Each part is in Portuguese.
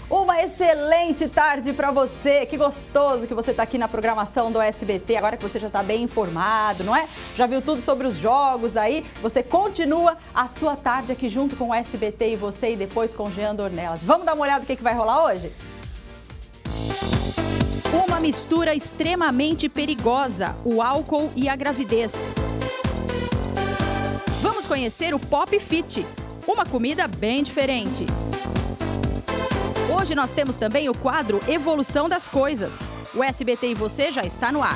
Uma excelente tarde para você. Que gostoso que você está aqui na programação do SBT, agora que você já está bem informado, não é? Já viu tudo sobre os jogos aí? Você continua a sua tarde aqui junto com o SBT e você e depois com Jean Dornelas. Vamos dar uma olhada no que vai rolar hoje? Uma mistura extremamente perigosa, o álcool e a gravidez. Vamos conhecer o Pop Fit, uma comida bem diferente. Hoje nós temos também o quadro Evolução das Coisas. O SBT e você já está no ar.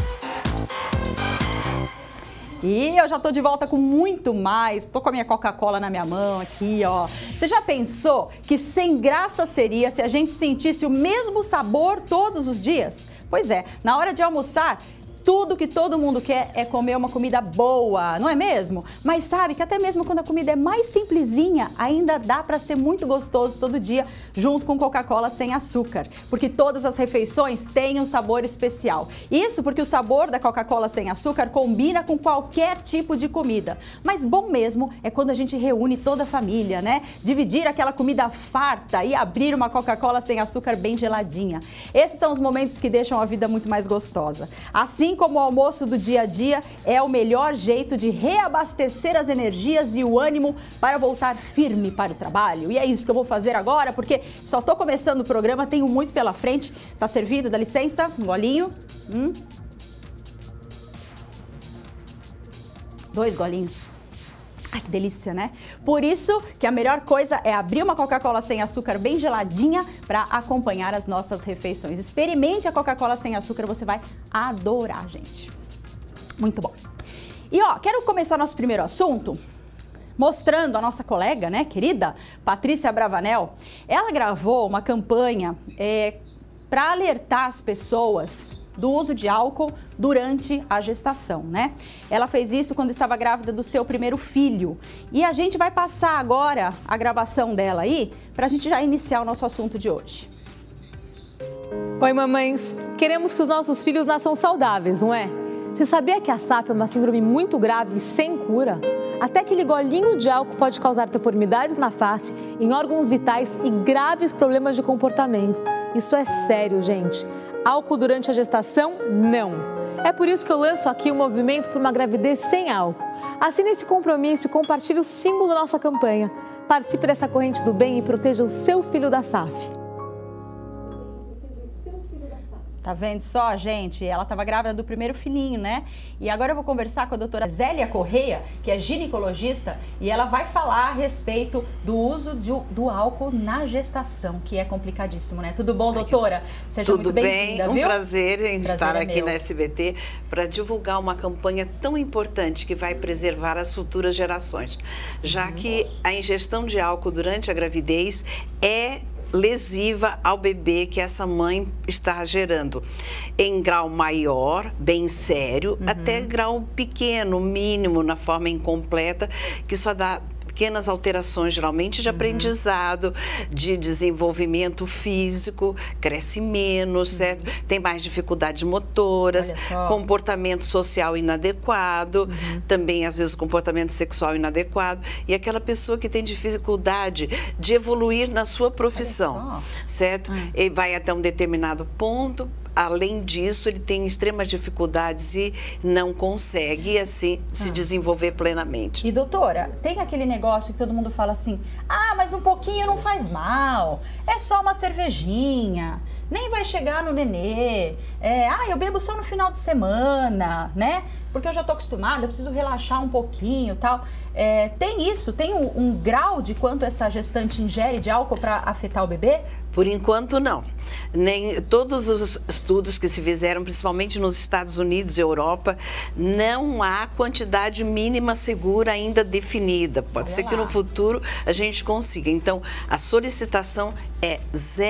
E eu já tô de volta com muito mais. Tô com a minha Coca-Cola na minha mão aqui, ó. Você já pensou que sem graça seria se a gente sentisse o mesmo sabor todos os dias? Pois é, na hora de almoçar, tudo que todo mundo quer é comer uma comida boa, não é mesmo? Mas sabe que até mesmo quando a comida é mais simplesinha, ainda dá para ser muito gostoso todo dia, junto com Coca-Cola sem açúcar. Porque todas as refeições têm um sabor especial. Isso porque o sabor da Coca-Cola sem açúcar combina com qualquer tipo de comida. Mas bom mesmo é quando a gente reúne toda a família, né? Dividir aquela comida farta e abrir uma Coca-Cola sem açúcar bem geladinha. Esses são os momentos que deixam a vida muito mais gostosa. Assim como o almoço do dia a dia é o melhor jeito de reabastecer as energias e o ânimo para voltar firme para o trabalho. E é isso que eu vou fazer agora, porque só estou começando o programa, tenho muito pela frente. Tá servido, dá licença, um golinho. 2 golinhos. Ai, que delícia, né? Por isso que a melhor coisa é abrir uma Coca-Cola sem açúcar bem geladinha para acompanhar as nossas refeições. Experimente a Coca-Cola sem açúcar, você vai adorar, gente. Muito bom. E ó, quero começar nosso primeiro assunto mostrando a nossa colega, né, querida, Patrícia Bravanel. Ela gravou uma campanha para alertar as pessoas do uso de álcool durante a gestação, né? Ela fez isso quando estava grávida do seu primeiro filho. E a gente vai passar agora a gravação dela aí, para a gente já iniciar o nosso assunto de hoje. Oi, mamães! Queremos que os nossos filhos nasçam saudáveis, não é? Você sabia que a SAF é uma síndrome muito grave e sem cura? Até aquele golinho de álcool pode causar deformidades na face, em órgãos vitais e graves problemas de comportamento. Isso é sério, gente. Álcool durante a gestação, não. É por isso que eu lanço aqui o movimento por uma gravidez sem álcool. Assine esse compromisso e compartilhe o símbolo da nossa campanha. Participe dessa corrente do bem e proteja o seu filho da SAF. Tá vendo só, gente? Ela estava grávida do primeiro filhinho, né? E agora eu vou conversar com a doutora Zélia Correia, que é ginecologista, e ela vai falar a respeito do uso do álcool na gestação, que é complicadíssimo, né? Tudo bom, doutora? Seja muito bem-vinda, viu? Um prazer em estar aqui na SBT para divulgar uma campanha tão importante que vai preservar as futuras gerações, já que a ingestão de álcool durante a gravidez é lesiva ao bebê que essa mãe está gerando, em grau maior, bem sério, até grau pequeno, mínimo, na forma incompleta, que só dá pequenas alterações, geralmente de aprendizado, de desenvolvimento físico, cresce menos, certo? Tem mais dificuldades motoras, comportamento social inadequado, também às vezes comportamento sexual inadequado, e aquela pessoa que tem dificuldade de evoluir na sua profissão, certo? Ele vai até um determinado ponto. Além disso, ele tem extremas dificuldades e não consegue, assim, se desenvolver plenamente. E, doutora, tem aquele negócio que todo mundo fala assim, mas um pouquinho não faz mal, é só uma cervejinha, nem vai chegar no nenê, eu bebo só no final de semana, né? Porque eu já tô acostumada, eu preciso relaxar um pouquinho e tal. Tem isso? Tem um grau de quanto essa gestante ingere de álcool para afetar o bebê? Por enquanto, não. Nem todos os estudos que se fizeram, principalmente nos Estados Unidos e Europa, não há quantidade mínima segura ainda definida. Pode ser que no futuro a gente consiga. Então, a solicitação é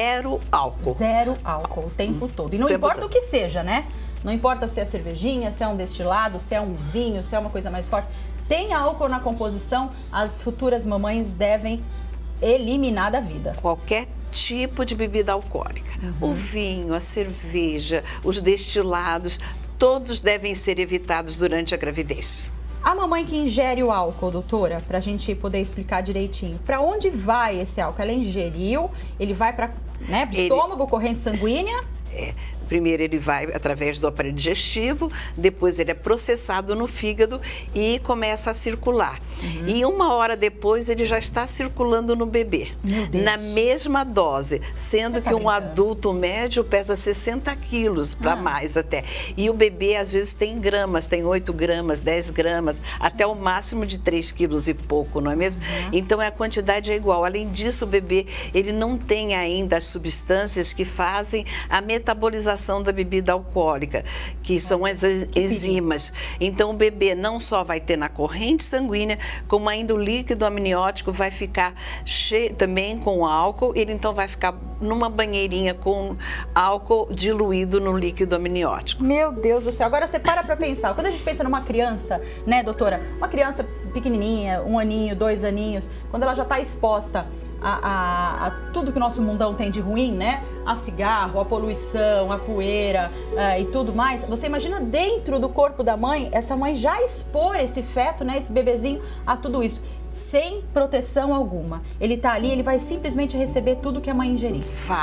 0 álcool. 0 álcool o tempo todo. E não importa o que seja, né? Não importa se é cervejinha, se é um destilado, se é um vinho, se é uma coisa mais forte. Tem álcool na composição, as futuras mamães devem eliminar da vida. Qualquer tipo de bebida alcoólica. O vinho, a cerveja, os destilados, todos devem ser evitados durante a gravidez. A mamãe que ingere o álcool, doutora, para a gente poder explicar direitinho, para onde vai esse álcool? Ela ingeriu, ele vai para o estômago, corrente sanguínea? Primeiro ele vai através do aparelho digestivo, depois ele é processado no fígado e começa a circular. E 1 hora depois ele já está circulando no bebê, na mesma dose, sendo que um adulto médio pesa 60 quilos para mais até. E o bebê às vezes tem gramas, tem 8 gramas, 10 gramas, até o máximo de 3 quilos e pouco, não é mesmo? Então a quantidade é igual. Além disso, o bebê ele não tem ainda as substâncias que fazem a metabolização da bebida alcoólica, que são as enzimas. Então o bebê não só vai ter na corrente sanguínea, como ainda o líquido amniótico vai ficar cheio também com álcool, ele então vai ficar numa banheirinha com álcool diluído no líquido amniótico. Meu Deus do céu, agora você para pensar, quando a gente pensa numa criança, né, doutora, uma criança pequenininha, 1 aninho, 2 aninhos, quando ela já está exposta a tudo que o nosso mundão tem de ruim, né? A cigarro, a poluição, a poeira e tudo mais. Você imagina dentro do corpo da mãe, essa mãe já expor esse feto, né? Esse bebezinho a tudo isso, sem proteção alguma. Ele tá ali, ele vai simplesmente receber tudo que a mãe ingerir.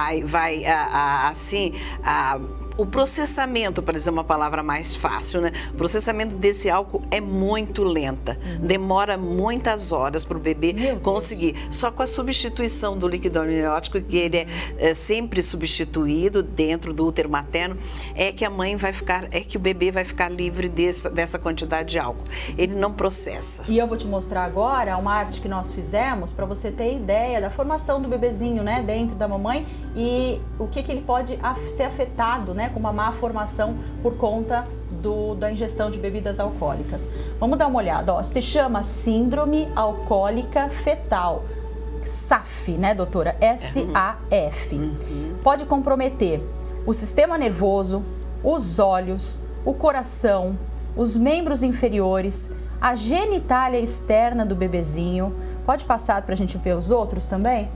O processamento, para dizer uma palavra mais fácil, né? O processamento desse álcool é muito lenta. Demora muitas horas para o bebê conseguir. Só com a substituição do líquido amniótico, que ele é sempre substituído dentro do útero materno, é que a mãe vai ficar, é que o bebê vai ficar livre dessa quantidade de álcool. Ele não processa. E eu vou te mostrar agora uma arte que nós fizemos para você ter ideia da formação do bebezinho, né, dentro da mamãe e o que ele pode ser afetado, né, com uma má formação por conta da ingestão de bebidas alcoólicas. Vamos dar uma olhada, ó, se chama Síndrome Alcoólica Fetal, SAF, né, doutora? SAF. Pode comprometer o sistema nervoso, os olhos, o coração, os membros inferiores, a genitália externa do bebezinho. Pode passar para a gente ver os outros também?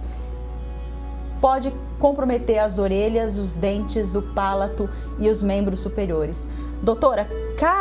Pode comprometer as orelhas, os dentes, o palato e os membros superiores. Doutora,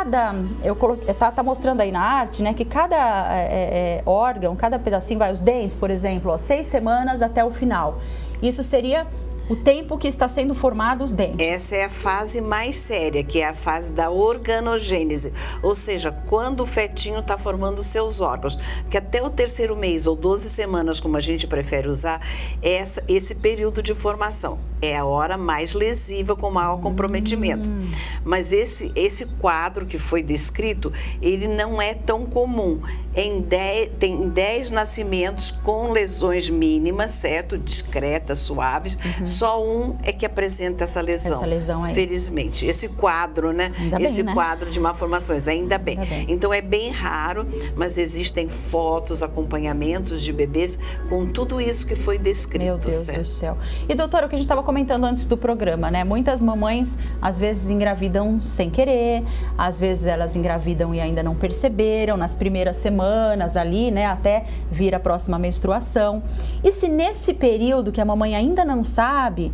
tá mostrando aí na arte, né, que cada órgão, cada pedacinho os dentes, por exemplo, 6 semanas até o final. Isso seria o tempo que está sendo formado os dentes. Essa é a fase mais séria, que é a fase da organogênese, ou seja, quando o fetinho está formando os seus órgãos, que até o 3º mês ou 12 semanas, como a gente prefere usar, esse período de formação é a hora mais lesiva, com maior comprometimento. Mas esse quadro que foi descrito, ele não é tão comum. Tem 10 nascimentos com lesões mínimas, certo? Discretas, suaves. Só um é que apresenta essa lesão aí. Felizmente. Esse quadro, né? Quadro de malformações, ainda bem. Então é bem raro, mas existem fotos, acompanhamentos de bebês com tudo isso que foi descrito. Meu Deus do céu. E doutora, o que a gente estava comentando antes do programa, né? Muitas mamães às vezes engravidam sem querer, às vezes elas engravidam e ainda não perceberam nas primeiras semanas ali, né? Até vir a próxima menstruação. E se nesse período que a mamãe ainda não sabe,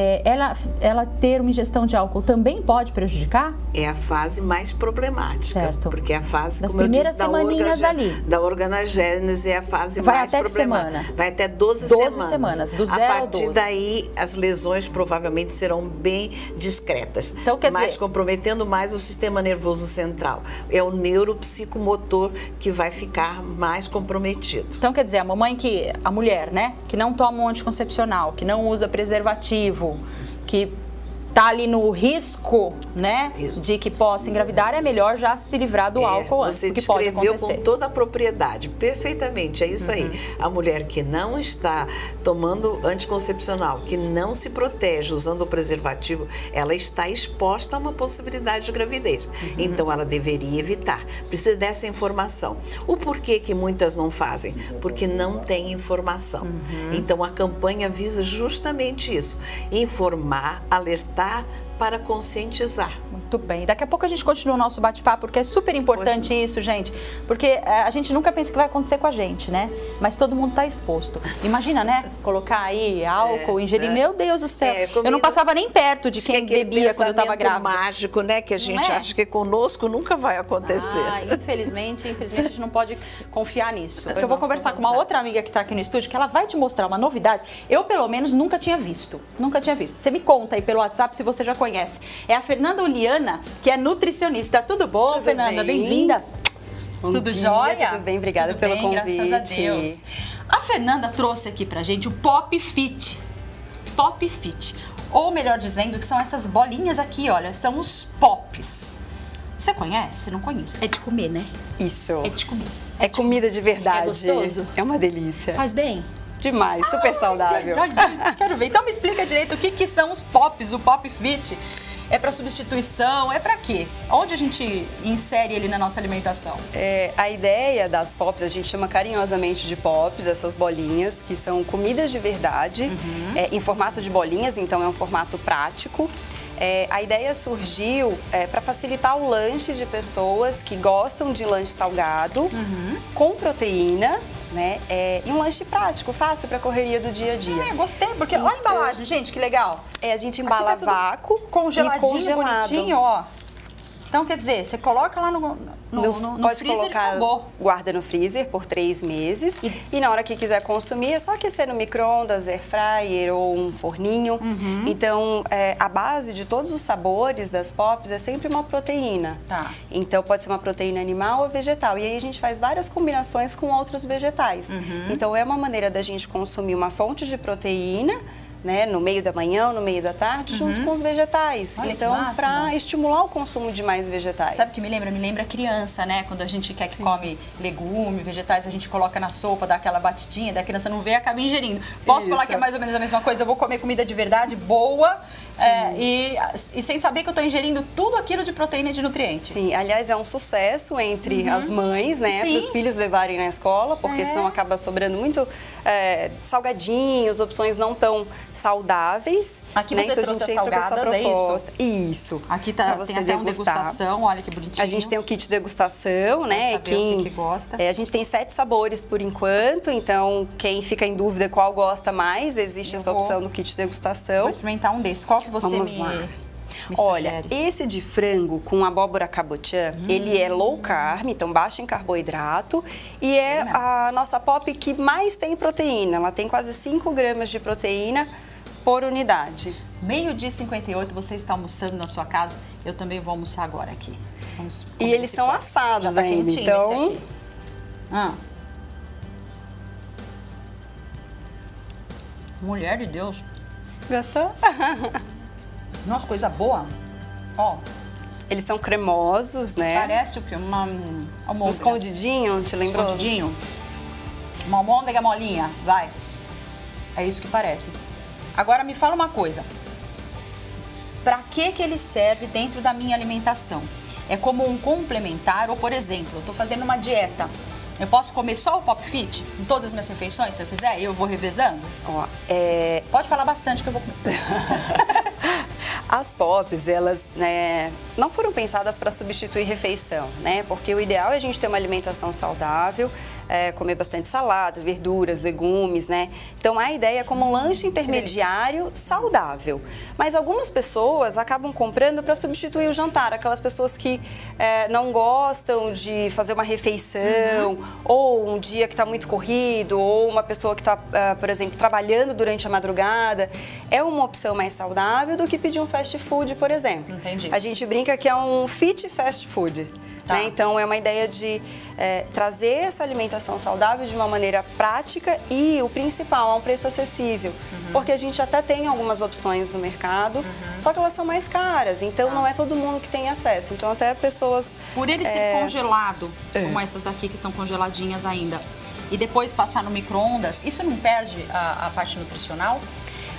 ela ter uma ingestão de álcool também pode prejudicar? É a fase mais problemática. Certo. Porque é a fase, das como primeiras eu disse, da organogênese é a fase mais problemática. Vai até que semana? Vai até 12 semanas. Do 0 a partir daí, as lesões provavelmente serão bem discretas. Então, quer mas dizer, comprometendo mais o sistema nervoso central. É o neuropsicomotor que vai ficar mais comprometido. Então, quer dizer, a mulher, né, que não toma um anticoncepcional, que não usa preservativo, que tá ali no risco, né, de que possa engravidar, é melhor já se livrar do álcool antes, porque pode acontecer. Você descreveu com toda a propriedade, perfeitamente, é isso aí. A mulher que não está tomando anticoncepcional, que não se protege usando o preservativo, ela está exposta a uma possibilidade de gravidez. Então, ela deveria evitar. Precisa dessa informação. O porquê que muitas não fazem? Porque não tem informação. Então, a campanha visa justamente isso, informar, alertar, para conscientizar. Muito Muito bem. Daqui a pouco a gente continua o nosso bate-papo, porque é super importante isso, gente. Porque a gente nunca pensa que vai acontecer com a gente, né? Mas todo mundo está exposto. Imagina, né? Colocar aí álcool, ingerir. Meu Deus do céu. Eu não passava nem perto de quem bebia quando eu estava grávida. Mágico, né? Que a gente acha que conosco nunca vai acontecer. Infelizmente a gente não pode confiar nisso. Eu vou conversar com uma outra amiga que está aqui no estúdio, que ela vai te mostrar uma novidade. Eu, pelo menos, nunca tinha visto. Nunca tinha visto. Você me conta aí pelo WhatsApp se você já conhece. É a Fernanda Uliana, que é nutricionista. Tudo bom, Tudo Fernanda? Bem-vinda. Tudo jóia? Tudo bem, obrigada pelo convite. Graças a Deus. A Fernanda trouxe aqui pra gente o Pop Fit. Pop Fit. Ou melhor dizendo, que são essas bolinhas aqui, olha, são os pops. Você conhece? Não conheço. É de comer, né? Isso. É de comer. É comida de verdade. É gostoso? É uma delícia. Faz bem? Demais, super saudável. Quero ver. Então me explica direito o que são os pops, o Pop Fit. É para substituição? É para quê? Onde a gente insere ele na nossa alimentação? A ideia das pops, a gente chama carinhosamente de pops, essas bolinhas, que são comidas de verdade, em formato de bolinhas, então é um formato prático. A ideia surgiu para facilitar o lanche de pessoas que gostam de lanche salgado, com proteína, né? E um lanche prático, fácil para a correria do dia a dia. Gostei, porque olha a embalagem, gente, que legal. A gente embala tá vácuo congeladinho, e congelado. Bonitinho, ó. Então, quer dizer, você coloca lá no pode freezer colocar, e acabou. Guarda no freezer por 3 meses e na hora que quiser consumir é só aquecer no micro-ondas, air fryer ou um forninho. Então, a base de todos os sabores das pops é sempre uma proteína. Tá. Então, pode ser uma proteína animal ou vegetal. E aí a gente faz várias combinações com outros vegetais. Então, é uma maneira da gente consumir uma fonte de proteína, né, no meio da manhã ou no meio da tarde, junto com os vegetais. Olha, então, para estimular o consumo de mais vegetais. Sabe o que me lembra? Me lembra criança, né? Quando a gente quer que come legume, vegetais, a gente coloca na sopa, dá aquela batidinha, da criança não vê e acaba ingerindo. Posso falar que é mais ou menos a mesma coisa? Eu vou comer comida de verdade, boa, e sem saber que eu estou ingerindo tudo aquilo de proteína e de nutriente. Sim, aliás, é um sucesso entre as mães, né? Para os filhos levarem na escola, porque senão acaba sobrando muito salgadinhos, opções não tão saudáveis. Aqui né? você Então trouxe a gente entra com essa proposta. É isso? Isso. Aqui tá, você tem até uma degustação, olha que bonitinho. A gente tem o kit degustação, né? Quem que gosta. A gente tem 7 sabores por enquanto, então quem fica em dúvida qual gosta mais, existe essa opção no kit degustação. Vou experimentar um desses. Qual que você me Olha, sugere? esse de frango com abóbora cabotiã, ele é low carb, então baixo em carboidrato, e é a nossa pop que mais tem proteína. Ela tem quase 5 gramas de proteína por unidade. 12h58, você está almoçando na sua casa, eu também vou almoçar agora aqui. Vamos e eles são assados ainda, então... Esse aqui. Mulher de Deus. Gostou? Nossa, coisa boa. Ó. Eles são cremosos, né? Parece o quê? Um escondidinho, te lembrou? Escondidinho. Uma almôndega molinha, vai. É isso que parece. Agora me fala uma coisa. Para que ele serve dentro da minha alimentação? É como um complementar ou, por exemplo, eu estou fazendo uma dieta. Eu posso comer só o Pop Fit em todas as minhas refeições, se eu quiser? E eu vou revezando? Ó, Pode falar bastante que eu vou comer. As pops, elas não foram pensadas para substituir refeição, né? Porque o ideal é a gente ter uma alimentação saudável, comer bastante salada, verduras, legumes, né? Então, a ideia é como um lanche intermediário saudável. Mas algumas pessoas acabam comprando para substituir o jantar. Aquelas pessoas que não gostam de fazer uma refeição, ou um dia que está muito corrido, ou uma pessoa que está, por exemplo, trabalhando durante a madrugada. É uma opção mais saudável do que pedir um fast food, por exemplo. Entendi. A gente brinca que é um fit fast food. Tá. Né? Então, é uma ideia de trazer essa alimentação saudável de uma maneira prática e, o principal, a um preço acessível. Porque a gente até tem algumas opções no mercado, só que elas são mais caras. Então, não é todo mundo que tem acesso. Então, até pessoas... Por ele ser congelado, como essas daqui que estão congeladinhas ainda, e depois passar no micro-ondas, isso não perde a parte nutricional?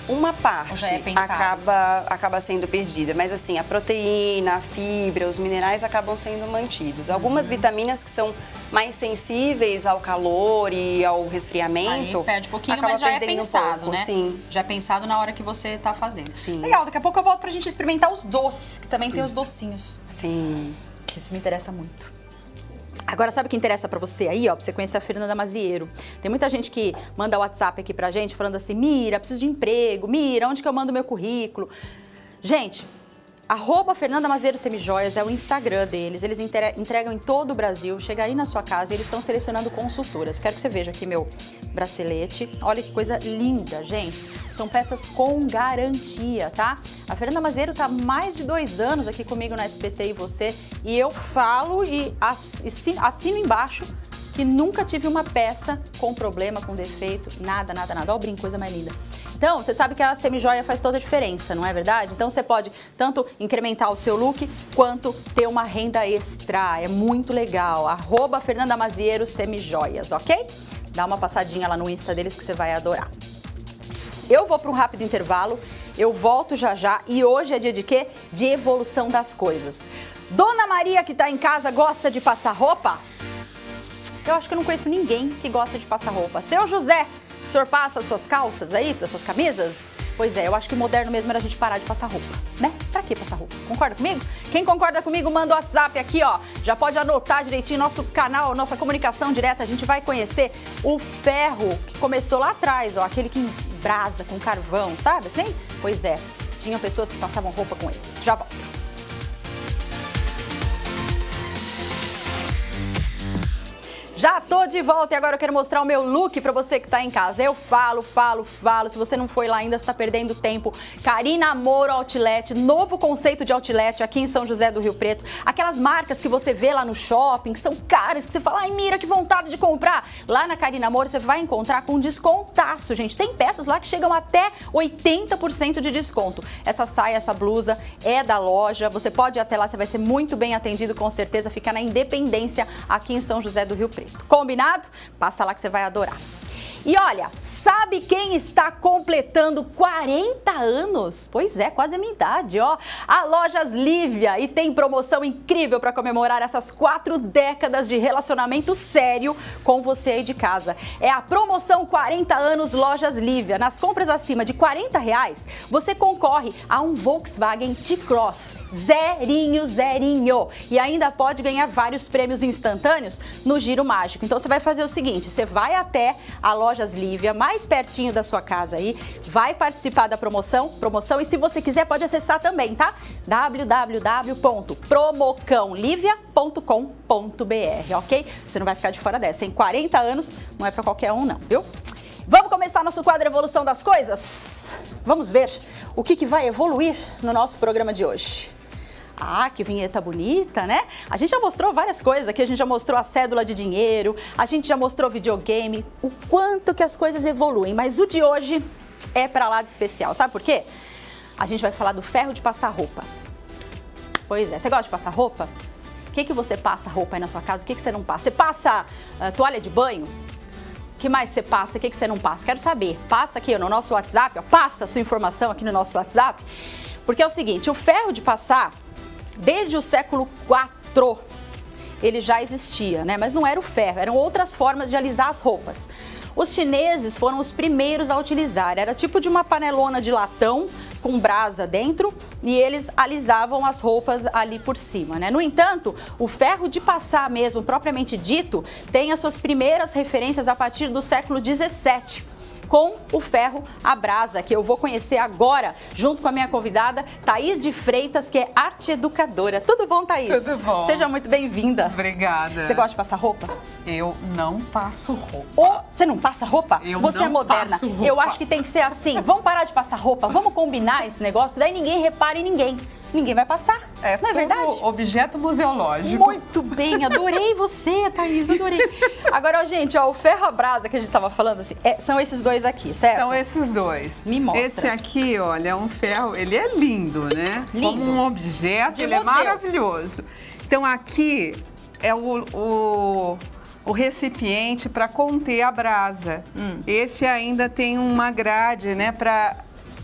uma parte acaba sendo perdida. Mas assim, a proteína, a fibra, os minerais acabam sendo mantidos. Algumas vitaminas que são mais sensíveis ao calor e ao resfriamento. Aí perde um pouquinho, mas já é pensado, né? Sim. Já é pensado na hora que você está fazendo. Sim. Legal, daqui a pouco eu volto pra gente experimentar os doces, que também tem os docinhos. Sim. Que isso me interessa muito. Agora, sabe o que interessa pra você aí, ó? Pra você conhecer a Fernanda Mazieiro. Tem muita gente que manda WhatsApp aqui pra gente, falando assim, Mira, preciso de emprego, Mira, onde que eu mando meu currículo? Gente, @Fernanda Mazieiro Semijoias é o Instagram deles, eles entregam em todo o Brasil, chega aí na sua casa e eles estão selecionando consultoras. Quero que você veja aqui meu bracelete, olha que coisa linda, gente. São peças com garantia, tá? A Fernanda Mazieiro tá há mais de 2 anos aqui comigo na SBT e você, e eu falo e assino embaixo que nunca tive uma peça com problema, com defeito, nada. Olha o brinco, coisa mais linda. Então, você sabe que a semijoia faz toda a diferença, não é verdade? Então, você pode tanto incrementar o seu look, quanto ter uma renda extra. É muito legal. @Fernanda Mazieiro Semijoias, ok? Dá uma passadinha lá no Insta deles que você vai adorar. Eu vou para um rápido intervalo, eu volto já e hoje é dia de quê? De evolução das coisas. Dona Maria que está em casa gosta de passar roupa? Eu acho que eu não conheço ninguém que gosta de passar roupa. Seu José, o senhor passa as suas calças aí, as suas camisas? Pois é, eu acho que o moderno mesmo era a gente parar de passar roupa, né? Pra que passar roupa? Concorda comigo? Quem concorda comigo, manda o WhatsApp aqui, ó. Já pode anotar direitinho nosso canal, nossa comunicação direta. A gente vai conhecer o ferro que começou lá atrás, ó. Aquele que embrasa com carvão, sabe assim? Pois é, tinham pessoas que passavam roupa com eles. Já volto. Já tô de volta e agora eu quero mostrar o meu look pra você que tá em casa. Eu falo. Se você não foi lá ainda, você tá perdendo tempo. Carina Amor Outlet, novo conceito de outlet aqui em São José do Rio Preto. Aquelas marcas que você vê lá no shopping, que são caras, que você fala, ai, Mira, que vontade de comprar. Lá na Carina Amor você vai encontrar com descontaço, gente. Tem peças lá que chegam até 80% de desconto. Essa saia, essa blusa é da loja. Você pode ir até lá, você vai ser muito bem atendido, com certeza. Fica na Independência, aqui em São José do Rio Preto. Combinado? Passa lá que você vai adorar. E olha, sabe quem está completando 40 anos? Pois é, quase a minha idade, ó. A Lojas Lívia, e tem promoção incrível para comemorar essas 4 décadas de relacionamento sério com você aí de casa. É a promoção 40 anos Lojas Lívia. Nas compras acima de R$40, você concorre a um Volkswagen T-Cross. Zerinho. E ainda pode ganhar vários prêmios instantâneos no Giro Mágico. Então você vai fazer o seguinte, você vai até a Lojas Lívia, mais pertinho da sua casa aí, vai participar da promoção, e se você quiser pode acessar também, tá? www.promocãolivia.com.br, ok? Você não vai ficar de fora dessa, em 40 anos não é pra qualquer um não, viu? Vamos começar nosso quadro Evolução das Coisas? Vamos ver o que vai evoluir no nosso programa de hoje. Ah, que vinheta bonita, né? A gente já mostrou várias coisas aqui, a gente já mostrou a cédula de dinheiro, a gente já mostrou videogame, o quanto que as coisas evoluem, mas o de hoje é pra lá de especial, sabe por quê? A gente vai falar do ferro de passar roupa. Pois é, você gosta de passar roupa? O que você passa roupa aí na sua casa, o que você não passa? Você passa toalha de banho? O que mais você passa, o que você não passa? Quero saber, passa aqui no nosso WhatsApp, ó, passa a sua informação aqui no nosso WhatsApp, porque é o seguinte, o ferro de passar, desde o século IV, ele já existia, né? Mas não era o ferro, eram outras formas de alisar as roupas. Os chineses foram os primeiros a utilizar, era tipo de uma panelona de latão com brasa dentro e eles alisavam as roupas ali por cima, né? No entanto, o ferro de passar mesmo, propriamente dito, tem as suas primeiras referências a partir do século XVII. Com o ferro à brasa, que eu vou conhecer agora, junto com a minha convidada, Thaís de Freitas, que é arte educadora. Tudo bom, Thaís? Tudo bom. Seja muito bem-vinda. Obrigada. Você gosta de passar roupa? Eu não passo roupa. Oh, você não passa roupa? Você não é moderna. passo roupa. Eu acho que tem que ser assim. Vamos parar de passar roupa, vamos combinar esse negócio, daí ninguém repara em ninguém. Ninguém vai passar, não é verdade? Objeto museológico. Muito bem, adorei você, Thaís, adorei. Agora, ó, gente, ó, o ferro à brasa que a gente tava falando, assim, são esses dois aqui, certo? São esses dois. Me mostra. Esse aqui, olha, é um ferro, ele é lindo, né? Lindo. Como um objeto, ele é maravilhoso. Então, aqui é o recipiente para conter a brasa. Esse ainda tem uma grade, né, para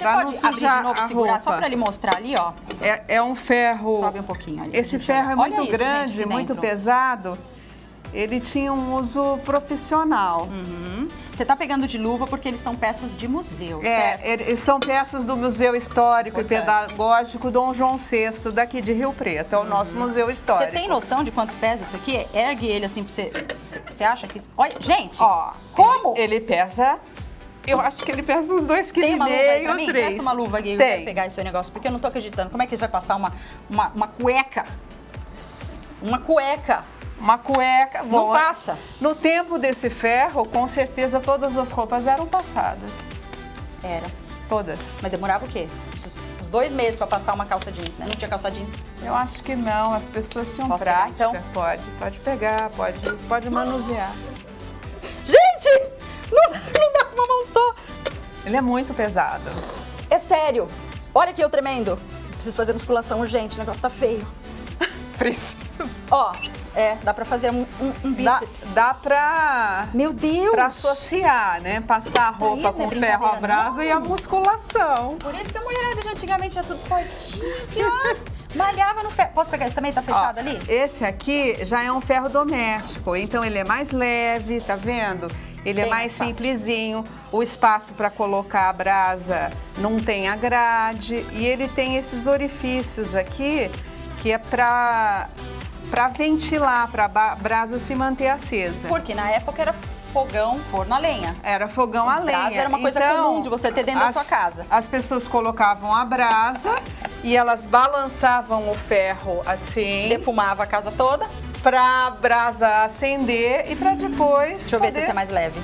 Você pode abrir de novo e segurar só para ele mostrar ali, ó. É um ferro... Sobe um pouquinho ali. Esse ferro é muito isso, grande, gente, muito pesado. Ele tinha um uso profissional. Você tá pegando de luva porque eles são peças de museu, certo? Eles são peças do Museu Histórico e Pedagógico Dom João VI, daqui de Rio Preto. É o nosso museu histórico. Você tem noção de quanto pesa isso aqui? Ergue ele assim pra você... Você acha que... Olha, gente, ó, como? Ele pesa... Eu acho que ele pesa uns 2,5 kg. Tem uma luva aí pra mim? 3. Presta uma luva aqui, eu quero pegar esse negócio, porque eu não tô acreditando. Como é que ele vai passar uma cueca? Uma cueca. Uma cueca. Não passa. No tempo desse ferro, com certeza todas as roupas eram passadas. Era. Todas. Mas demorava o quê? Uns 2 meses pra passar uma calça jeans, né? Não tinha calça jeans? Eu acho que não. As pessoas tinham Posso prática. pegar, então? Pode pegar, pode manusear. Gente! Não dá com uma mão só. Ele é muito pesado. É sério. Olha aqui eu tremendo. Preciso fazer musculação urgente, o negócio tá feio. Preciso. Ó, dá pra fazer um bíceps. Dá pra... Meu Deus! Pra associar, né? Passar a roupa com ferro à brasa e a musculação. Por isso que a mulherada de antigamente era tudo fortinho, que ó, malhava no ferro. Posso pegar esse também? Tá fechado ali? Esse aqui já é um ferro doméstico, então ele é mais leve, tá vendo? Ele é mais simplesinho, o espaço para colocar a brasa não tem a grade e ele tem esses orifícios aqui que é para ventilar, para a brasa se manter acesa. Porque na época era fogão, forno a lenha. Era fogão a lenha. Brasa era uma coisa comum de você ter dentro da sua casa. As pessoas colocavam a brasa e elas balançavam o ferro assim. Defumava a casa toda. Pra brasa acender e pra depois... Deixa eu ver se esse é mais leve.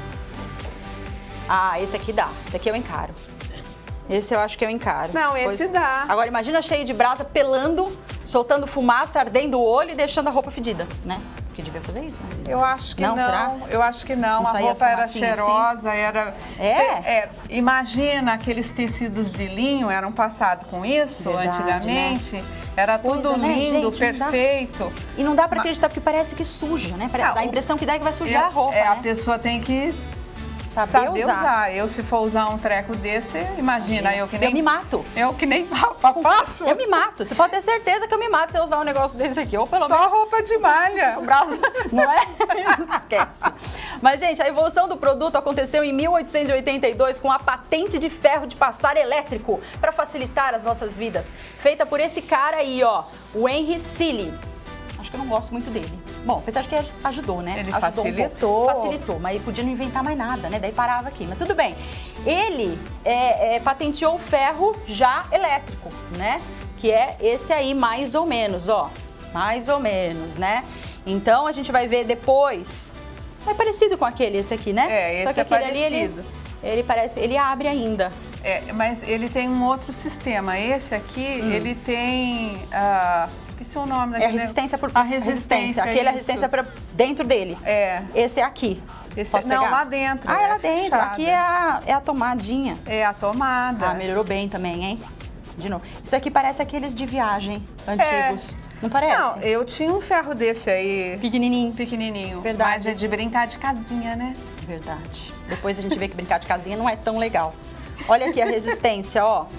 Ah, esse aqui dá. Esse aqui eu encaro. Esse eu acho que eu encaro. Não, esse dá. Agora imagina cheio de brasa, pelando, soltando fumaça, ardendo o olho e deixando a roupa fedida, né? Porque devia fazer isso, né? Eu acho que não. Será? Eu acho que não. A roupa era cheirosa, assim? era... É? Imagina aqueles tecidos de linho, eram passados com isso antigamente. Né? Era tudo lindo, gente, perfeito. E não dá pra acreditar, porque parece que suja, né? Dá a impressão que dá que vai sujar a roupa, né? A pessoa tem que saber usar. Eu, se for usar um treco desse, imagina, eu que nem... Eu me mato. Eu que nem passo. Eu me mato. Você pode ter certeza que eu me mato se eu usar um negócio desse aqui. Ou pelo menos... Só roupa de malha. O braço, não é? Esquece. Mas, gente, a evolução do produto aconteceu em 1882 com a patente de ferro de passar elétrico para facilitar as nossas vidas. Feita por esse cara aí, ó, o Henry Seeley. Acho que eu não gosto muito dele. Bom, apesar de que ajudou, né? Ele ajudou facilitou. Facilitou, mas podia não inventar mais nada, né? Daí parava aqui. Mas tudo bem. Ele patenteou o ferro já elétrico, né? Que é esse aí, mais ou menos, ó. Mais ou menos, né? Então, a gente vai ver depois... É parecido com esse aqui, né? Esse Só que aquele ali, ele abre ainda. Mas ele tem um outro sistema. Esse aqui, ele tem... esqueci o nome daquele... É a resistência por... A resistência. Aquele é a resistência para dentro dele. Esse é aqui. Posso pegar? Não, lá dentro. Ah, é lá dentro. Fechada. Aqui é a tomadinha. É a tomada. Ah, melhorou bem também, hein? De novo. Isso aqui parece aqueles de viagem antigos. Não parece? Não, eu tinha um ferro desse aí. Pequenininho. Pequenininho. Verdade. Mas é de brincar de casinha, né? Verdade. Depois a gente vê que brincar de casinha não é tão legal. Olha aqui a resistência, ó.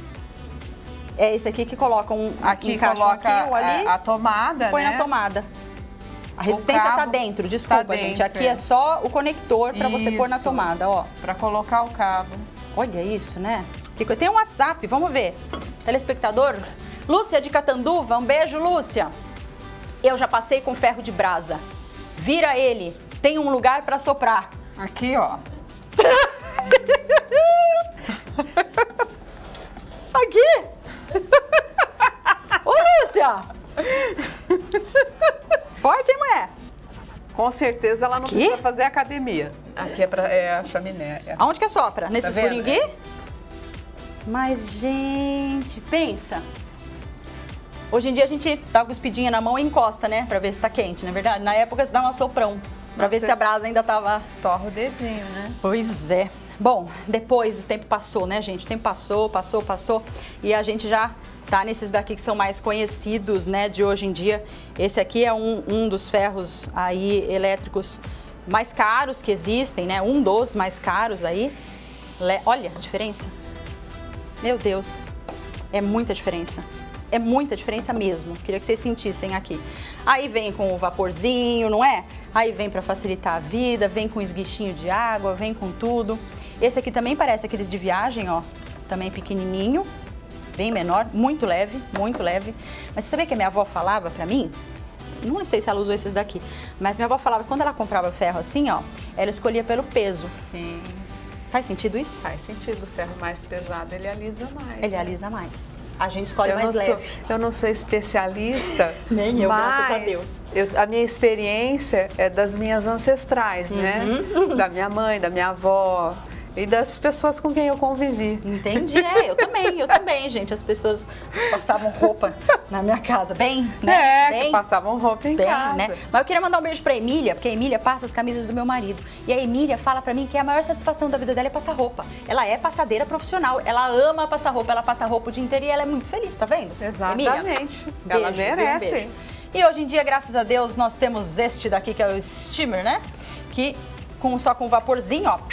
É esse aqui que coloca aqui coloca aqui ou ali, a tomada, põe né? na tomada. A resistência tá dentro, desculpa, tá dentro, gente. Aqui é só o conector para você pôr na tomada, ó. Para colocar o cabo. Olha isso, né? Tem um WhatsApp, vamos ver. Telespectador, Lúcia de Catanduva, um beijo, Lúcia. Eu já passei com ferro de brasa. Vira ele, tem um lugar para soprar. Aqui, ó. Aqui? Ô, Lúcia! Forte, hein, mulher? Com certeza ela não precisa fazer academia. Aqui é a chaminé. Aonde que é sopra? Nesse furinho aqui? Mas, gente, pensa. Hoje em dia a gente dá uma cuspidinha na mão e encosta, né? Pra ver se tá quente, não é verdade? Na época você dá um assoprão. Pra ver se a brasa ainda tava... Torra o dedinho, né? Pois é. Bom, depois o tempo passou, né, gente? O tempo passou. E a gente já tá nesses daqui que são mais conhecidos, né, de hoje em dia. Esse aqui é um dos ferros aí elétricos mais caros que existem, né? Um dos mais caros aí. Olha a diferença. Meu Deus, é muita diferença. É muita diferença mesmo. Queria que vocês sentissem aqui. Aí vem com o vaporzinho, não é? Aí vem para facilitar a vida, vem com esguichinho de água, vem com tudo. Esse aqui também parece aqueles de viagem, ó. Também pequenininho, bem menor, muito leve, muito leve. Mas você sabia que a minha avó falava pra mim? Não sei se ela usou esses daqui, mas minha avó falava que quando ela comprava ferro assim, ó, ela escolhia pelo peso. Sim. Faz sentido isso? Faz sentido. O ferro mais pesado, ele alisa mais. Ele alisa mais. A gente escolhe mais leve. Eu não sou especialista. Nem eu, mas graças a Deus. A minha experiência é das minhas ancestrais, né? Da minha mãe, da minha avó e das pessoas com quem eu convivi. Entendi, eu também, gente. As pessoas passavam roupa na minha casa, bem, né? Que passavam roupa em casa. Né? Mas eu queria mandar um beijo pra Emília, porque a Emília passa as camisas do meu marido. E a Emília fala pra mim que a maior satisfação da vida dela é passar roupa. Ela é passadeira profissional, ela ama passar roupa, ela passa roupa o dia inteiro e ela é muito feliz, tá vendo? Exatamente. Emília, ela beijo, merece. Beijo. E hoje em dia, graças a Deus, nós temos este daqui, que é o steamer, né? Que só com vaporzinho, ó,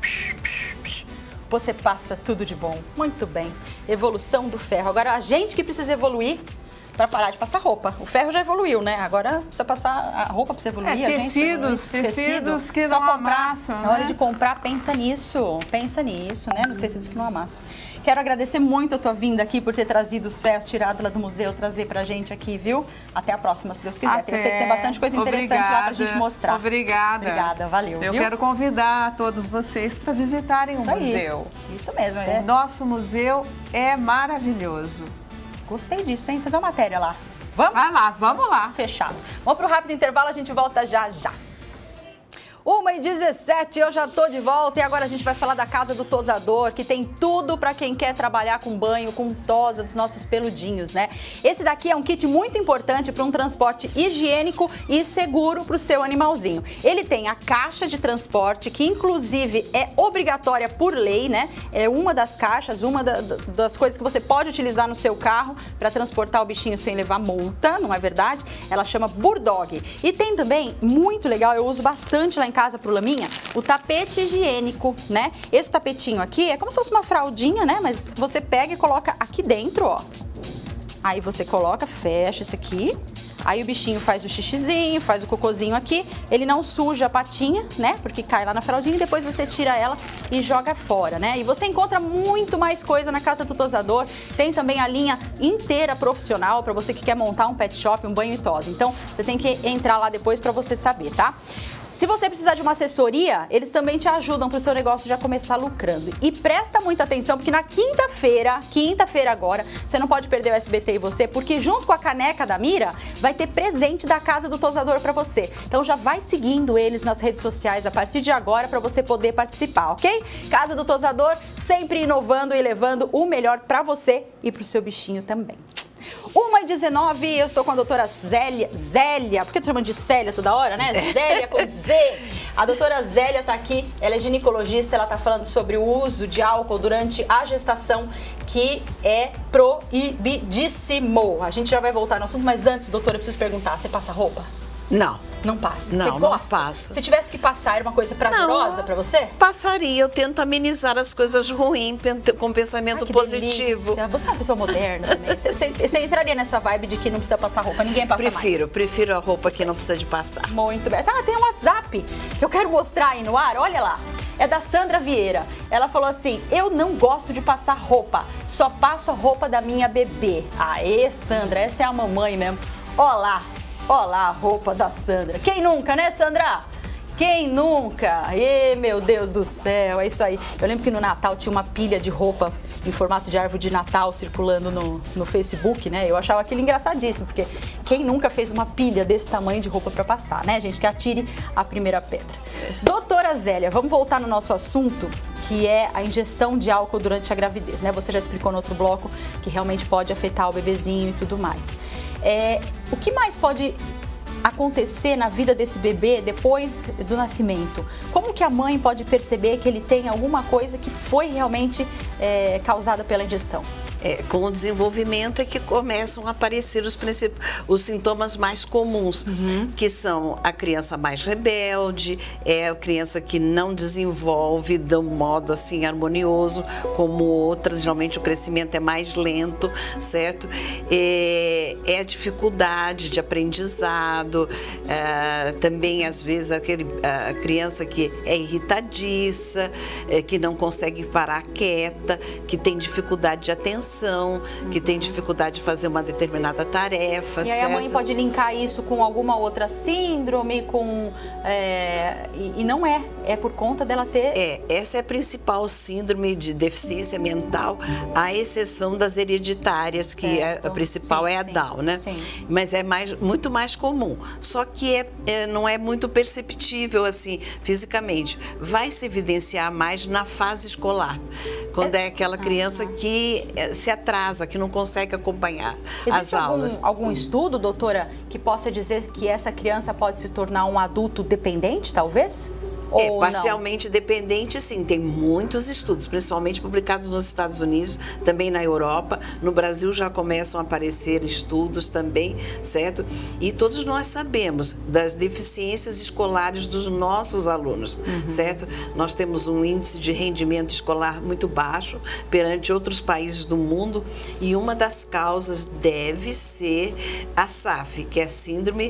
você passa tudo de bom. Muito bem. Evolução do ferro. Agora, a gente que precisa evoluir para parar de passar roupa. O ferro já evoluiu, né? Agora precisa passar a roupa, precisa evoluir. Tecidos que só não comprar. amassam, Na hora de comprar, pensa nisso, né? Nos tecidos que não amassam. Quero agradecer muito a tua vinda aqui por ter trazido os ferros, tirado lá do museu, trazer pra gente aqui, viu? Até a próxima, se Deus quiser. Eu sei que tem bastante coisa interessante lá pra gente mostrar. Obrigada. Obrigada, valeu. Eu quero convidar todos vocês para visitarem o museu. Isso mesmo. O nosso museu é maravilhoso. Gostei disso, hein? Fazer uma matéria lá. Vamos? Vai lá, vamos lá. Fechado. Vamos pro rápido intervalo, a gente volta já já. 1h17, eu já tô de volta e agora a gente vai falar da Casa do Tosador, que tem tudo para quem quer trabalhar com banho, com tosa dos nossos peludinhos, né? Esse daqui é um kit muito importante para um transporte higiênico e seguro para o seu animalzinho. Ele tem a caixa de transporte, que inclusive é obrigatória por lei, né? É uma das caixas, uma das coisas que você pode utilizar no seu carro para transportar o bichinho sem levar multa, não é verdade? Ela chama Burdog. E tem também, muito legal, eu uso bastante lá em casa pro Laminha, o tapete higiênico, né? Esse tapetinho aqui é como se fosse uma fraldinha, né? Mas você pega e coloca aqui dentro, ó. Aí você coloca, fecha isso aqui. Aí o bichinho faz o xixizinho, faz o cocôzinho aqui. Ele não suja a patinha, né? Porque cai lá na fraldinha e depois você tira ela e joga fora, né? E você encontra muito mais coisa na Casa do Tosador. Tem também a linha inteira profissional para você que quer montar um pet shop, um banho e tosa. Então, você tem que entrar lá depois para você saber, tá? Se você precisar de uma assessoria, eles também te ajudam para o seu negócio já começar lucrando. E presta muita atenção, porque na quinta-feira agora, você não pode perder o SBT e você, porque junto com a caneca da Mira, vai ter presente da Casa do Tosador para você. Então já vai seguindo eles nas redes sociais a partir de agora para você poder participar, ok? Casa do Tosador, sempre inovando e levando o melhor para você e para o seu bichinho também. 1h19, eu estou com a doutora Zélia, por que tu chama de Célia toda hora, né? Zélia com Z. A doutora Zélia está aqui, ela é ginecologista, ela está falando sobre o uso de álcool durante a gestação, que é proibidíssimo. A gente já vai voltar no assunto, mas antes, doutora, eu preciso perguntar, você passa roupa? Não. Não passa? Não, você gosta? não passo. Se tivesse que passar, era uma coisa prazerosa para você? Passaria, eu tento amenizar as coisas ruins com pensamento positivo. Delícia. Você é uma pessoa moderna também. Você entraria nessa vibe de que não precisa passar roupa, ninguém passa mais? Prefiro a roupa que não precisa de passar. Muito bem. Tá, tem um WhatsApp que eu quero mostrar aí no ar, olha lá. É da Sandra Vieira. Ela falou assim, eu não gosto de passar roupa, só passo a roupa da minha bebê. Aê, Sandra, essa é a mamãe mesmo. Olá a roupa da Sandra. Quem nunca, né, Sandra? Quem nunca? Ê, meu Deus do céu, é isso aí. Eu lembro que no Natal tinha uma pilha de roupa em formato de árvore de Natal circulando no Facebook, né? Eu achava aquilo engraçadíssimo, porque quem nunca fez uma pilha desse tamanho de roupa para passar, né, gente? Que atire a primeira pedra. Doutora Zélia, vamos voltar no nosso assunto, que é a ingestão de álcool durante a gravidez, né? Você já explicou no outro bloco que realmente pode afetar o bebezinho e tudo mais. O que mais pode acontecer na vida desse bebê depois do nascimento? Como que a mãe pode perceber que ele tem alguma coisa que foi realmente causada pela ingestão? Com o desenvolvimento é que começam a aparecer os sintomas mais comuns, que são a criança mais rebelde, a criança que não desenvolve de um modo assim harmonioso como outras, geralmente o crescimento é mais lento, certo? É a dificuldade de aprendizado, também às vezes a criança que é irritadiça, que não consegue parar quieta, que tem dificuldade de atenção, que tem dificuldade de fazer uma determinada tarefa. E aí a mãe pode linkar isso com alguma outra síndrome, e não é por conta dela ter... Essa é a principal síndrome de deficiência mental, à exceção das hereditárias, que a principal é a Down, né? Sim. Mas é muito mais comum, só que não é muito perceptível assim fisicamente. Vai se evidenciar mais na fase escolar, quando é aquela criança que se atrasa, que não consegue acompanhar as aulas. Existe algum estudo, doutora, que possa dizer que essa criança pode se tornar um adulto dependente, talvez? Parcialmente dependente, sim. Tem muitos estudos, principalmente publicados nos Estados Unidos, também na Europa. No Brasil já começam a aparecer estudos também, certo? E todos nós sabemos das deficiências escolares dos nossos alunos, certo? Nós temos um índice de rendimento escolar muito baixo perante outros países do mundo, e uma das causas deve ser a SAF, que é a Síndrome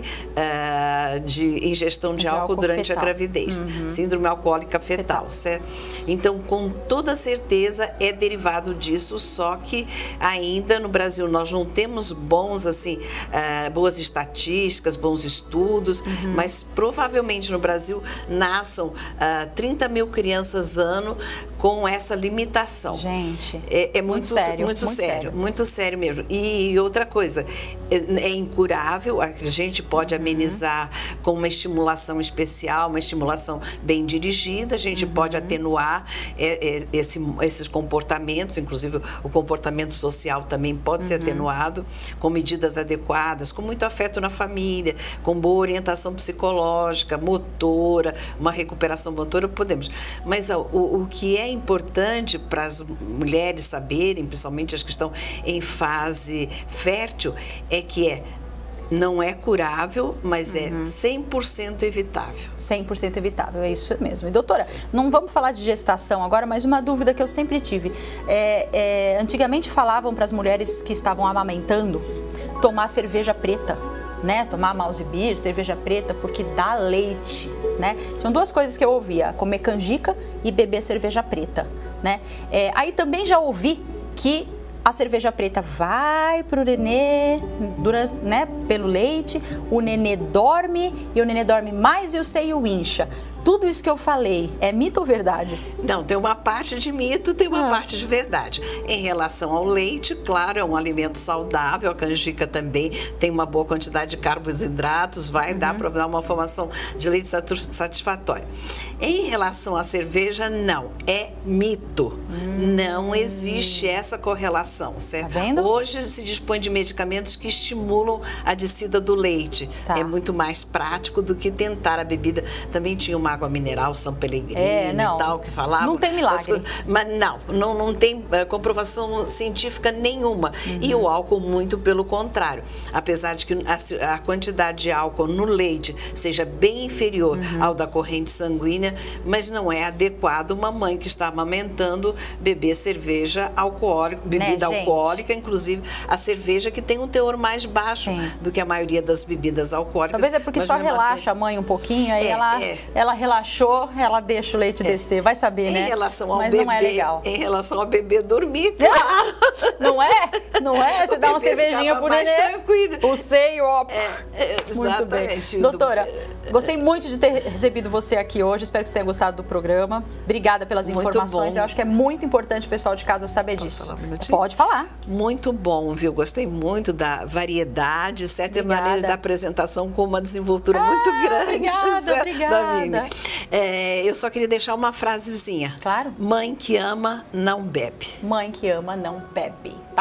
de Ingestão de Álcool durante a gravidez. Síndrome alcoólica fetal, certo? Então, com toda certeza é derivado disso, só que ainda no Brasil nós não temos boas estatísticas, bons estudos, mas provavelmente no Brasil nasçam 30 mil crianças ano com essa limitação. Gente, é muito sério mesmo. E outra coisa, é incurável, a gente pode amenizar com uma estimulação especial, uma estimulação bem dirigida, a gente pode atenuar esses comportamentos, inclusive o comportamento social também pode ser atenuado com medidas adequadas, com muito afeto na família, com boa orientação psicológica, motora, uma recuperação motora, podemos. Mas o que é importante para as mulheres saberem, principalmente as que estão em fase fértil, é que não é curável, mas é 100% evitável. 100% evitável, é isso mesmo. E, doutora, não vamos falar de gestação agora, mas uma dúvida que eu sempre tive. Antigamente falavam para as mulheres que estavam amamentando tomar cerveja preta, né? Tomar mouse beer, cerveja preta, porque dá leite, né? Tinham duas coisas que eu ouvia, comer canjica e beber cerveja preta, né? Aí também já ouvi que a cerveja preta vai pro nenê, pelo leite, o nenê dorme e o nenê dorme mais e o seio incha. Tudo isso que eu falei é mito ou verdade? Não, tem uma parte de mito, tem uma parte de verdade. Em relação ao leite, claro, é um alimento saudável, a canjica também tem uma boa quantidade de carboidratos, vai dar para dar uma formação de leite satisfatória. Em relação à cerveja, não, é mito. Não existe essa correlação, certo? Tá vendo? Hoje se dispõe de medicamentos que estimulam a descida do leite. Tá. É muito mais prático do que tentar a bebida. Também tinha uma água mineral, São Pellegrino e tal, que falava. Não tem milagre. Mas não tem comprovação científica nenhuma. E o álcool, muito pelo contrário. Apesar de que a quantidade de álcool no leite seja bem inferior ao da corrente sanguínea, mas não é adequado uma mãe que está amamentando beber cerveja alcoólica, bebida alcoólica, inclusive a cerveja que tem um teor mais baixo do que a maioria das bebidas alcoólicas. Talvez é porque só relaxa a mãe um pouquinho, aí ela relaxou, ela deixa o leite descer, vai saber, né? Em relação ao Mas bebê, não é legal. Em relação ao bebê dormir, claro. Não é? Não é? Você dá uma cervejinha pro nenê, tranquilo. O seio, ó. Muito bem. Exatamente. Doutora, gostei muito de ter recebido você aqui hoje, espero que você tenha gostado do programa. Obrigada pelas informações, eu acho que é muito importante o pessoal de casa saber disso. Falar um minutinho? Pode falar. Muito bom, viu? Gostei muito da variedade, certa maneira da apresentação com uma desenvoltura muito grande. Obrigada. Eu só queria deixar uma frasezinha. Claro. Mãe que ama, não bebe. Mãe que ama, não bebe, tá?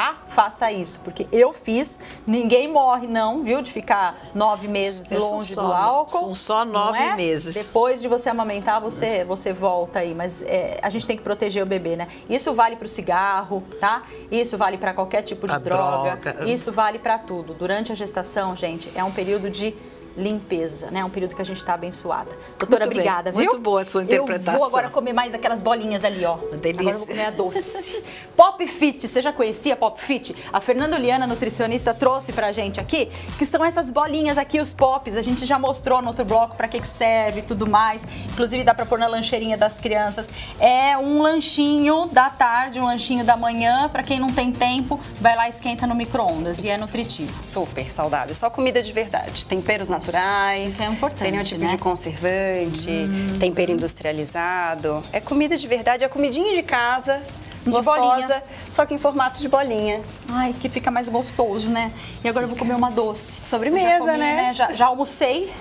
faça isso, porque eu fiz, ninguém morre não, viu, de ficar 9 meses longe do álcool. São só 9 meses. Depois de você amamentar, você volta aí, mas a gente tem que proteger o bebê, né? Isso vale para o cigarro, tá? Isso vale para qualquer tipo de droga, isso vale para tudo. Durante a gestação, gente, é um período de limpeza, né? É um período que a gente está abençoada. Doutora, muito obrigada, bem. viu? Muito boa a sua interpretação. Eu vou agora comer mais daquelas bolinhas ali, ó. Uma delícia. Agora eu vou comer a doce. Pop Fit, você já conhecia Pop Fit? A Fernanda Uliana, nutricionista, trouxe pra gente aqui, que são essas bolinhas aqui, os Pops. A gente já mostrou no outro bloco pra que serve e tudo mais. Inclusive dá pra pôr na lancheirinha das crianças. É um lanchinho da tarde, um lanchinho da manhã. Pra quem não tem tempo, vai lá e esquenta no micro-ondas. E é nutritivo. Super saudável. Só comida de verdade. Temperos naturais. Isso é importante, sem nenhum tipo né? de conservante, tempero industrializado. É comida de verdade, é comidinha de casa, gostosa, bolinha. só que em formato de bolinha. Ai, que fica mais gostoso, né? E agora eu vou comer uma doce. Sobremesa, Já comi, né? Já almocei,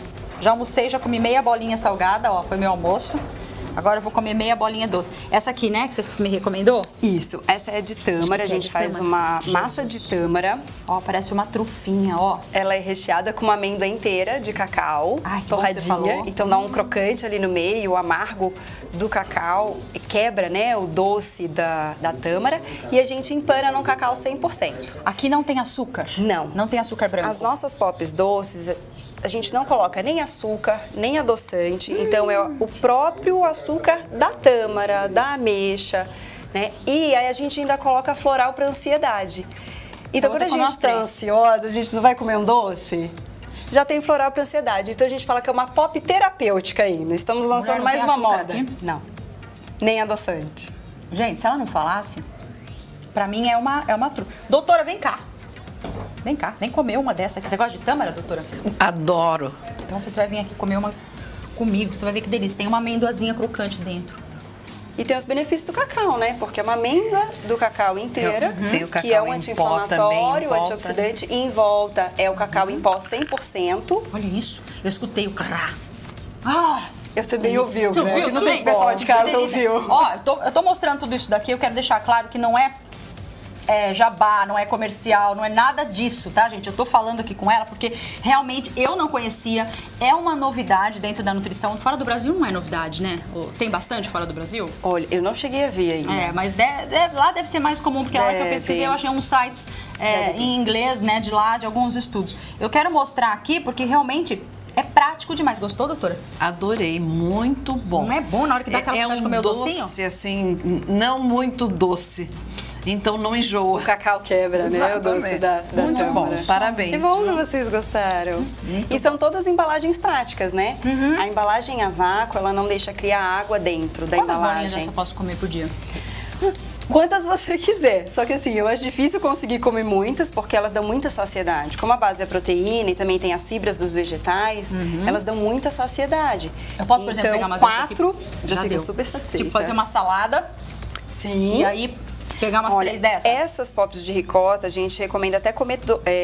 já comi meia bolinha salgada, ó, foi meu almoço. Agora eu vou comer meia bolinha doce. Essa aqui, né, que você me recomendou? Isso, essa é de tâmara, a gente faz uma massa de tâmara. Ó, parece uma trufinha, ó. Ela é recheada com uma amêndoa inteira de cacau, Ai, que bom que você torradinha. falou. Então dá um crocante ali no meio, o amargo do cacau, quebra, né, o doce da tâmara. E a gente empana num cacau 100%. Aqui não tem açúcar? Não. Não tem açúcar branco? As nossas pops doces, a gente não coloca nem açúcar, nem adoçante. Então é o próprio açúcar da tâmara, da ameixa, né? E aí a gente ainda coloca floral para ansiedade. Então quando a gente tá ansiosa, a gente não vai comer um doce? Já tem floral para ansiedade. Então a gente fala que é uma pop terapêutica ainda. Estamos lançando mais uma moda. Aqui? Não. Nem adoçante. Gente, se ela não falasse, pra mim é uma trufa. Doutora, vem cá. Vem cá, vem comer uma dessa aqui. Você gosta de tâmara, doutora? Adoro. Então você vai vir aqui comer uma comigo, você vai ver que delícia. Tem uma amendoazinha crocante dentro. E tem os benefícios do cacau, né? Porque é uma amêndoa do cacau inteira, Tem o cacau que é um em pó também, anti-inflamatório, em volta, antioxidante. E em volta é o cacau em pó 100%. Olha isso, eu escutei o crá. Ah! Eu também ouvi, Você né? ouviu? Eu não sei se o pessoal de casa ouviu. Ó, eu tô mostrando tudo isso daqui, eu quero deixar claro que não é jabá, não é comercial, não é nada disso, tá, gente? Eu tô falando aqui com ela porque realmente eu não conhecia, é uma novidade dentro da nutrição. Fora do Brasil não é novidade, né? Tem bastante fora do Brasil? Olha, eu não cheguei a ver ainda. Mas lá deve ser mais comum, porque a hora que eu pesquisei eu achei uns sites em inglês, né, de lá, de alguns estudos. Eu quero mostrar aqui porque realmente é prático demais. Gostou, doutora? Adorei, muito bom. Não é bom na hora que dá aquela vontade de comer o docinho? É um doce, assim, não muito doce. Então não enjoa. O cacau quebra, né? Exatamente. O doce da muito tâmara. bom, parabéns. Que bom que vocês gostaram. E são todas embalagens práticas, né? A embalagem a vácuo, ela não deixa criar água dentro da Quantas bolinhas embalagem. dessa eu posso comer por dia? Quantas você quiser. Só que assim, eu acho difícil conseguir comer muitas, porque elas dão muita saciedade. Como a base é proteína e também tem as fibras dos vegetais, elas dão muita saciedade. Eu posso, por exemplo, então, pegar umas 4 já fica deu. super satisfeita. Tipo, fazer uma salada Sim. e aí pegar umas 3 dessas. Essas pops de ricota, a gente recomenda até comer,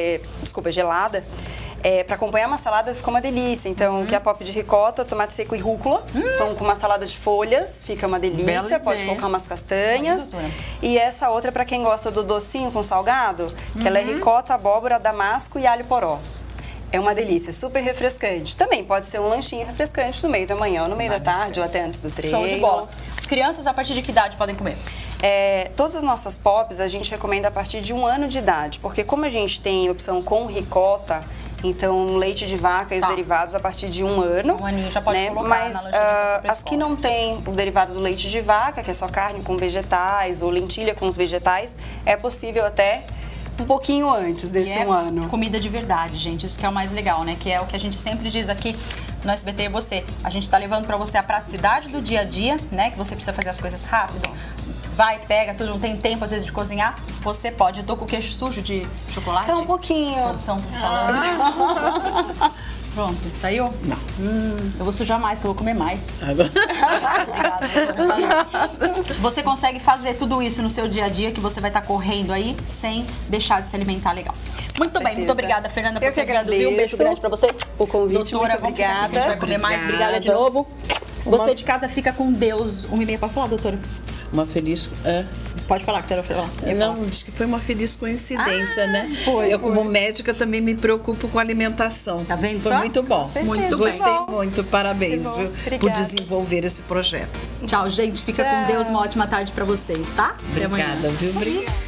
gelada. Para acompanhar uma salada fica uma delícia. Então, que é a pop de ricota, tomate seco e rúcula. Então, com uma salada de folhas, fica uma delícia. Pode colocar umas castanhas. E essa outra, para quem gosta do docinho com salgado, que ela é ricota, abóbora, damasco e alho poró. É uma delícia, super refrescante. Também pode ser um lanchinho refrescante no meio da manhã, ou no meio da tarde, ou até antes do treino. Show de bola. Crianças, a partir de que idade podem comer? Todas as nossas pops a gente recomenda a partir de 1 ano de idade, porque como a gente tem opção com ricota, então leite de vaca e os derivados a partir de 1 ano. 1 aninho já pode colocar Mas na lancheirinha as que não tem o derivado do leite de vaca, que é só carne com vegetais ou lentilha com os vegetais, é possível até um pouquinho antes desse 1 ano. Comida de verdade, gente. Isso que é o mais legal, né? Que é o que a gente sempre diz aqui no SBT e você. A gente tá levando pra você a praticidade do dia a dia, né? Que você precisa fazer as coisas rápido. Vai, pega, tudo, não tem tempo às vezes de cozinhar. Você pode. Eu tô com o queixo sujo de chocolate. Tá um pouquinho. A produção tá falando. Pronto, saiu? Não. Eu vou sujar mais, que eu vou comer mais. Obrigada, doutora. Você consegue fazer tudo isso no seu dia a dia, que você vai estar correndo aí, sem deixar de se alimentar legal. Muito bem, muito obrigada, Fernanda, por ter vindo, viu? Um beijo grande pra você. O convite, doutora, muito obrigada. A gente vai comer mais. Obrigada de novo. Você de casa fica com Deus. 1h30 pra falar, doutora? uma feliz... Pode falar que você vai falar. Não, diz que foi uma feliz coincidência, né? Eu, como médica, também me preocupo com alimentação. Tá vendo Foi só? muito bom. Muito Gostei bem. muito. Parabéns, viu? Por desenvolver esse projeto. Tchau, gente. Fica com Deus. Uma ótima tarde pra vocês, tá? Obrigada, viu? Obrigada.